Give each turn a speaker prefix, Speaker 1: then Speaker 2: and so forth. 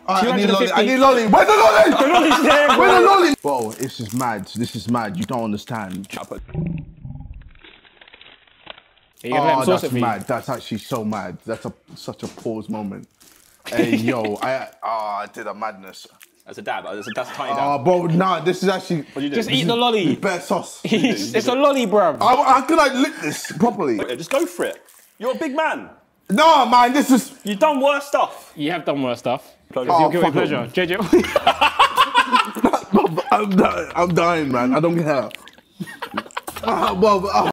Speaker 1: Alright, I need lolli. I need lolli. Where's the lolli?
Speaker 2: The lolli's there, bro.
Speaker 1: Where's the lolli? Bro, this is mad. This is mad. You don't understand. Oh, that's mad. That's actually so mad. That's such a pause moment. Hey, yo, I did a madness.
Speaker 3: That's a dab. That's a tiny dab.
Speaker 1: Oh, bro, nah, this is actually...
Speaker 2: Just eat the lolli.
Speaker 1: Better sauce.
Speaker 2: It's a lolli, bruv.
Speaker 1: How can I lick this properly?
Speaker 3: Just go for it. You're a big man.
Speaker 1: No, man, this is...
Speaker 3: You've done worse stuff.
Speaker 2: You have done worse stuff.
Speaker 3: Oh,
Speaker 2: It's your guilty pleasure. JJ.
Speaker 1: I'm dying, man. I don't care. Well,